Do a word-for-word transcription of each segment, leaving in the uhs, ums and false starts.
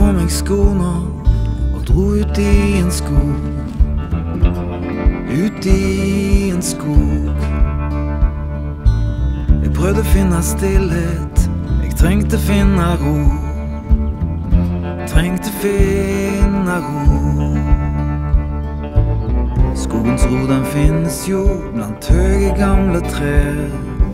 på meg skoene og dro ut i en skog. Ut i en skog. Jeg prøvde å finne stillhet, jeg trengte finne ro. Trengte finne ro. Skogens ro, den finnes jo blant høye gamle trær.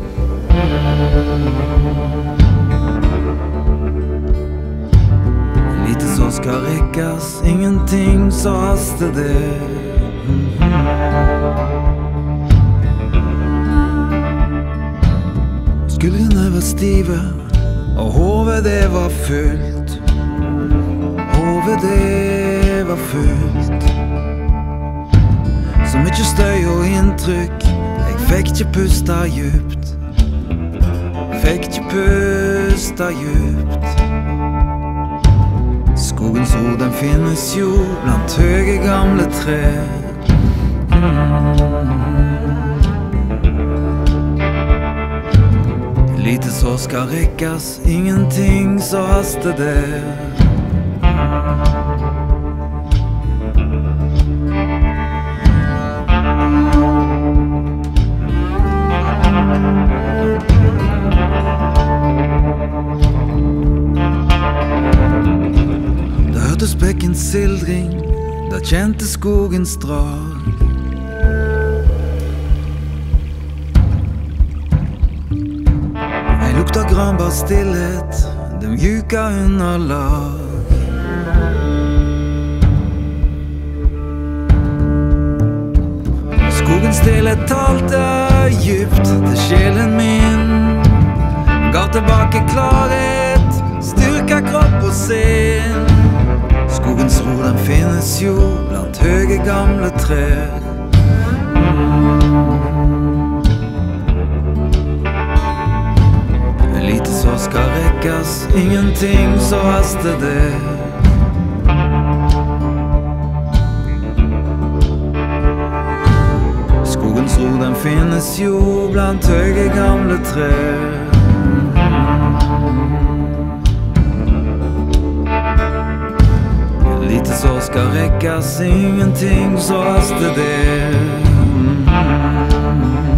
Lite så skal rekkes, ingenting så haster det. Skuldrene var stive, og hodet det var fullt. Hodet det var fullt. Så mye støy og inntrykk, jeg fikk ikke pusta djupt. Fikk ikke pusta djupt. Skogens ro, den finnes jo blant høye gamle trær. Lite så skal rekkes, ingenting så haster det. Da hørte spekkens sildring, da kjente skogens drag. Jeg lukta granbar stillhet, det mjuka underlag. Skogens stillhet talte djupt til sjelen min. Ga tilbake klarhet, styrka kropp og sinn. Skogens ro, den finnes jo blant høye gamle trær. Lite så skal rekkes, ingenting så haster det. Skogens ro, den finnes jo blant høye gamle trær. Lite så skal rekkes, ingenting så haster det.